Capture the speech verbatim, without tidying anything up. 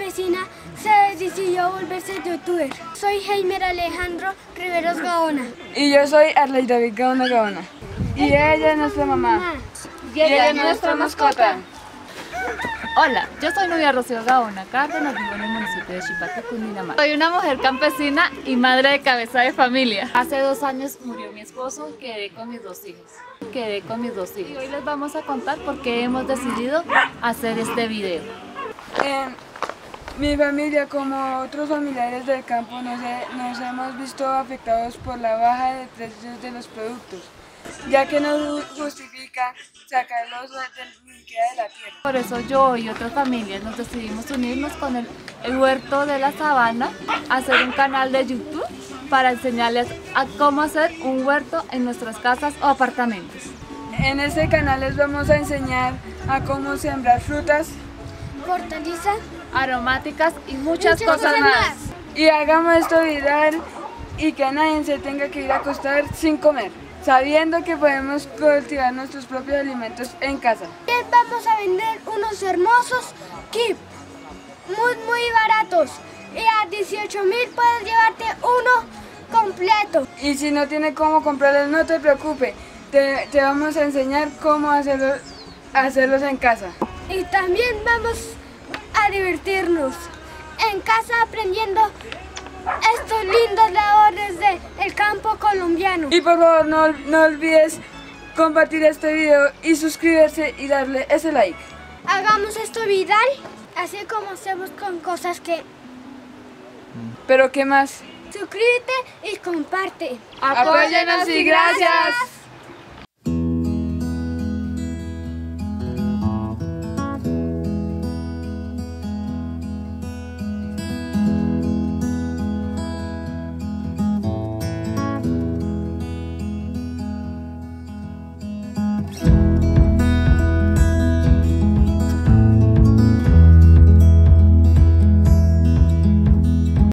campesina se decidió volverse youtuber. Soy Heimer Alejandro Riveros Gaona. Y yo soy Arley David Gaona Gaona. Y ella es nuestra mamá. Y ella es nuestra mascota. Hola, yo soy Nubia Rocío Gaona Cárdenas, vivo en el municipio de Chipata, Cundinamarca. Soy una mujer campesina y madre de cabeza de familia. Hace dos años murió mi esposo y quedé con mis dos hijos. Quedé con mis dos hijos. Y hoy les vamos a contar por qué hemos decidido hacer este video. Eh, mi familia, como otros familiares del campo, nos, he, nos hemos visto afectados por la baja de precios de los productos, ya que no justifica sacarlos ni siquiera de la tierra. Por eso yo y otras familias nos decidimos unirnos con el, el Huerto de la Sabana, a hacer un canal de YouTube para enseñarles a cómo hacer un huerto en nuestras casas o apartamentos. En este canal les vamos a enseñar a cómo sembrar frutas, hortalizas, aromáticas y muchas, muchas cosas, cosas más. más. Y hagamos esto viral y que nadie se tenga que ir a acostar sin comer, sabiendo que podemos cultivar nuestros propios alimentos en casa. Les vamos a vender unos hermosos kits, muy muy baratos, y a dieciocho mil puedes llevarte uno completo. Y si no tiene cómo comprarlos, no te preocupes, te, te vamos a enseñar cómo hacerlos, hacerlos en casa. Y también vamos a divertirnos en casa aprendiendo estos lindos labores del campo colombiano. Y por favor no, no olvides compartir este video y suscribirse y darle ese like. Hagamos esto viral, así como hacemos con cosas que... ¿Pero qué más? Suscríbete y comparte. Apóyanos y gracias.